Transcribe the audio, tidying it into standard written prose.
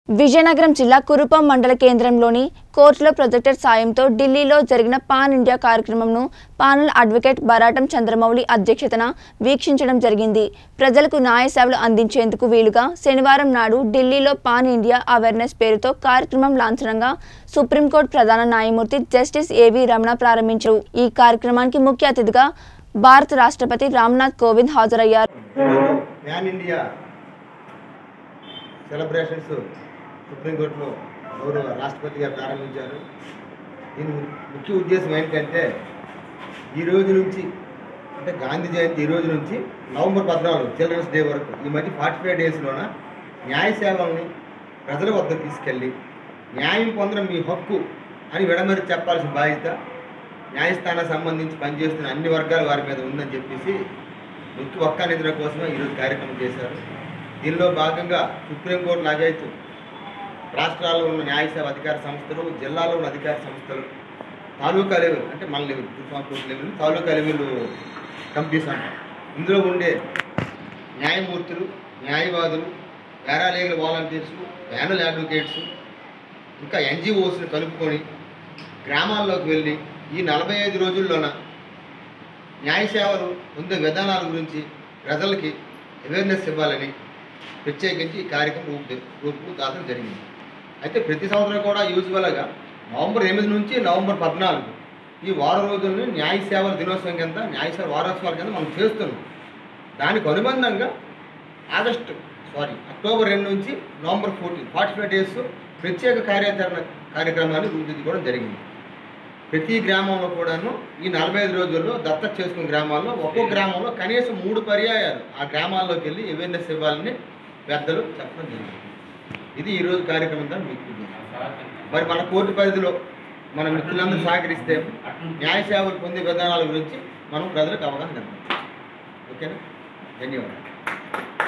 విజయనగరం జిల్లా కురుపాం మండల కేంద్రంలోని కోర్టులో ప్రొజెక్టర్ సాయంతో ఢిల్లీలో జరిగిన పాన్ ఇండియా కార్యక్రమంను పానల్ అడ్వకేట్ బరాటం చంద్రమౌళి అధ్యక్షతన వీక్షించడం జరిగింది. ప్రజలకు న్యాయ సేవలు అందించేందుకు వీలుగా శనివారం నాడు ఢిల్లీలో పాన్ ఇండియా అవేర్నెస్ పేరుతో కార్యక్రమం లాంఛనంగా సుప్రీంకోర్టు ప్రధాన న్యాయమూర్తి జస్టిస్ ఏవి రమణ ప్రారంభించారు. ఈ కార్యక్రమానికి ముఖ్య అతిథిగా భారత రాష్ట్రపతి రామ్నాథ్ కోవింద్ హాజరయ్యారు. సెలబ్రేషన్స్ సుప్రీంకోర్టులో గౌరవ రాష్ట్రపతి గారు ప్రారంభించారు. దీని ముఖ్య ఉద్దేశం ఏంటంటే ఈ రోజు నుంచి అంటే గాంధీ జయంతి ఈ రోజు నుంచి నవంబర్ 14 చిల్డ్రన్స్ డే వరకు ఈ మధ్య 45 డేస్లోన న్యాయ సేవల్ని ప్రజల వద్ద తీసుకెళ్ళి న్యాయం పొందడం మీ హక్కు అని విడమరి చెప్పాల్సిన బాధ్యత న్యాయస్థానానికి సంబంధించి పనిచేస్తున్న అన్ని వర్గాల వారి మీద ఉందని చెప్పేసి ముఖ్య ఒక్క నిధుల కోసమే ఈరోజు కార్యక్రమం చేశారు. దీనిలో భాగంగా సుప్రీంకోర్టు లాగైతూ రాష్ట్రాల్లో ఉన్న న్యాయ సేవ అధికార సంస్థలు, జిల్లాలో ఉన్న అధికార సంస్థలు, తాలూకా లెవెల్ అంటే మన level supreme court level taluka level committees అంటారు. ఇందులో ఉండే న్యాయమూర్తులు, న్యాయవాదులు, పారాలీగల్ వాలంటీర్స్, ప్యానల్ అడ్వకేట్స్, ఇంకా ఎన్జిఓస్ని కలుపుకొని గ్రామాల్లోకి వెళ్ళి ఈ 45 రోజుల్లోన న్యాయ సేవలు పొందే విధానాల గురించి ప్రజలకి అవేర్నెస్ ఇవ్వాలని ప్రత్యేకించి ఈ కార్యక్రమం రూపుదాఖలు జరిగింది. అయితే ప్రతి సంవత్సరం కూడా యూజువల్గా నవంబర్ 8 నుంచి నవంబర్ 14 ఈ వారం రోజుల్ని న్యాయ సేవల దినోత్సవం కింద, న్యాయ సేవ వారోత్సవాల కింద మనం చేస్తున్నాం. దానికి అనుబంధంగా అక్టోబర్ 2 నుంచి నవంబర్ 14 45 డేస్ ప్రత్యేక కార్యక్రమాన్ని రూపుదిద్దుకోవడం జరిగింది. ప్రతి గ్రామంలో కూడాను ఈ 45 రోజుల్లో దత్తత చేసుకున్న గ్రామాల్లో ఒక్కో గ్రామంలో కనీసం 3 పర్యాయాలు ఆ గ్రామాల్లోకి వెళ్ళి అవేర్నెస్ ఇవ్వాలని పెద్దలు చెప్పడం జరిగింది. ఇది ఈరోజు కార్యక్రమం ద్వారా మీకు మరి మన కోర్టు పరిధిలో మన మిత్రులందరూ సహకరిస్తే న్యాయ సేవలు పొందే విధానాల గురించి మనం ప్రజలకు అవగాహన కల్పిస్తాం. ఓకేనా? ధన్యవాదాలు.